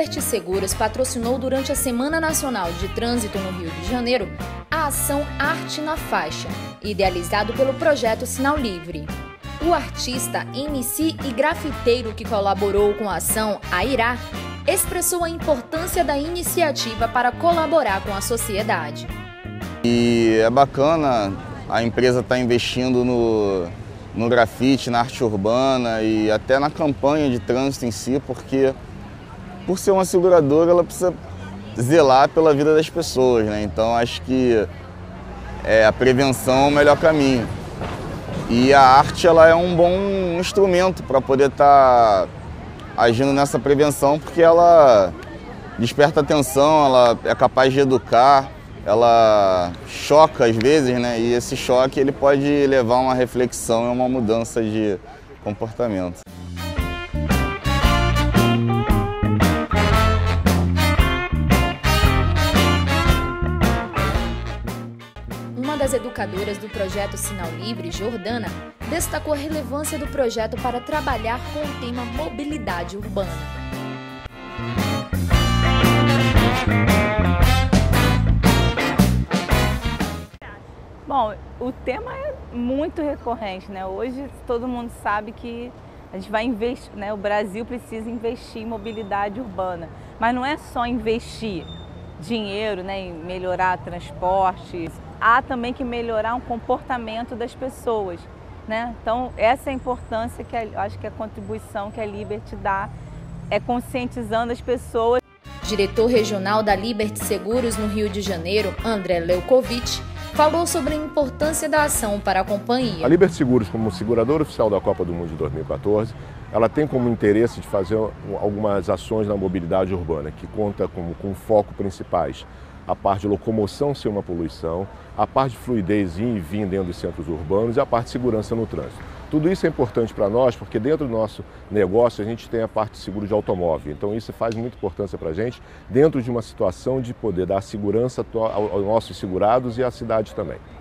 Liberty Seguros patrocinou durante a Semana Nacional de Trânsito no Rio de Janeiro a ação Arte na Faixa, idealizado pelo projeto Sinal Livre. O artista, MC e grafiteiro que colaborou com a ação, Airá, expressou a importância da iniciativa para colaborar com a sociedade. E é bacana a empresa estar investindo no grafite, na arte urbana e até na campanha de trânsito em si, porque por ser uma seguradora ela precisa zelar pela vida das pessoas, né? Então acho que a prevenção é o melhor caminho. E a arte ela é um bom instrumento para poder estar agindo nessa prevenção, porque ela desperta atenção, ela é capaz de educar, ela choca às vezes, né? E esse choque ele pode levar a uma reflexão e uma mudança de comportamento. Uma das educadoras do projeto Sinal Livre, Jordana, destacou a relevância do projeto para trabalhar com o tema mobilidade urbana. Bom, o tema é muito recorrente, né? Hoje todo mundo sabe que a gente vai investir, né? O Brasil precisa investir em mobilidade urbana, mas não é só investir dinheiro, né, em melhorar transporte, há também que melhorar o comportamento das pessoas, né? Então essa é a importância que eu acho que a contribuição que a Liberty dá é conscientizando as pessoas. Diretor regional da Liberty Seguros no Rio de Janeiro, André Leukovic, falou sobre a importância da ação para a companhia. A Liberty Seguros, como seguradora oficial da Copa do Mundo de 2014, ela tem como interesse de fazer algumas ações na mobilidade urbana, que conta com foco principais a parte de locomoção sem uma poluição, a parte de fluidez ir e vir dentro dos centros urbanos e a parte de segurança no trânsito. Tudo isso é importante para nós porque dentro do nosso negócio a gente tem a parte de seguro de automóvel. Então isso faz muita importância para a gente dentro de uma situação de poder dar segurança aos nossos segurados e à cidade também.